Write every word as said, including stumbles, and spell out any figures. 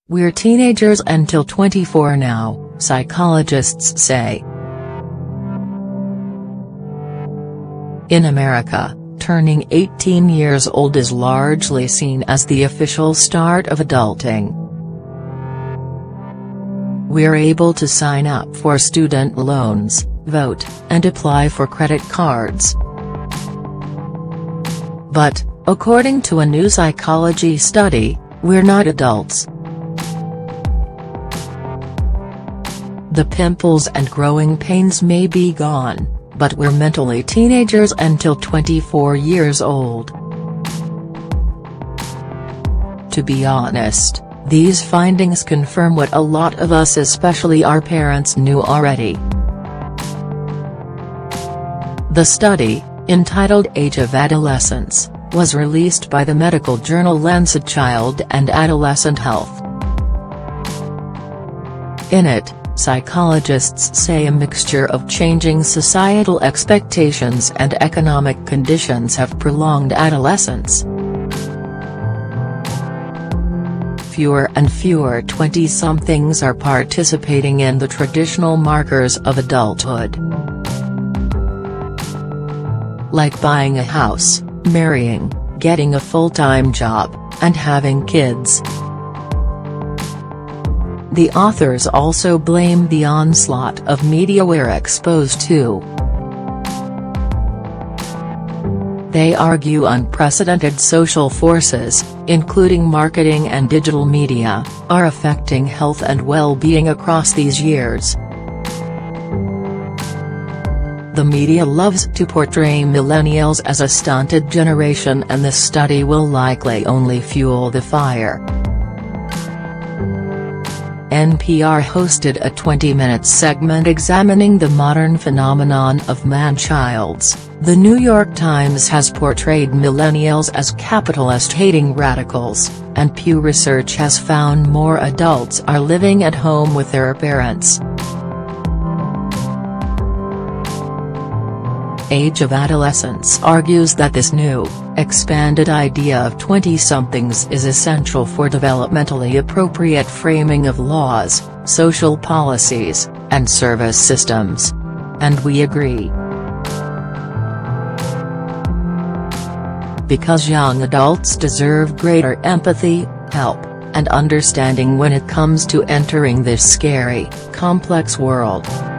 We're teenagers until twenty-four now, psychologists say. In America, turning eighteen years old is largely seen as the official start of adulting. We're able to sign up for student loans, vote, and apply for credit cards. But, according to a new psychology study, we're not adults. The pimples and growing pains may be gone, but we're mentally teenagers until twenty-four years old. To be honest, these findings confirm what a lot of us, especially our parents, knew already. The study, entitled Age of Adolescence, was released by the medical journal Lancet Child and Adolescent Health. In it, psychologists say a mixture of changing societal expectations and economic conditions have prolonged adolescence. Fewer and fewer twenty-somethings are participating in the traditional markers of adulthood, like buying a house, marrying, getting a full-time job, and having kids. The authors also blame the onslaught of media we're exposed to. They argue unprecedented social forces, including marketing and digital media, are affecting health and well-being across these years. The media loves to portray millennials as a stunted generation, and this study will likely only fuel the fire. N P R hosted a twenty-minute segment examining the modern phenomenon of man-childs. The New York Times has portrayed millennials as capitalist-hating radicals, and Pew Research has found more adults are living at home with their parents. Age of Adolescence argues that this new, expanded idea of twenty-somethings is essential for developmentally appropriate framing of laws, social policies, and service systems. And we agree. Because young adults deserve greater empathy, help, and understanding when it comes to entering this scary, complex world.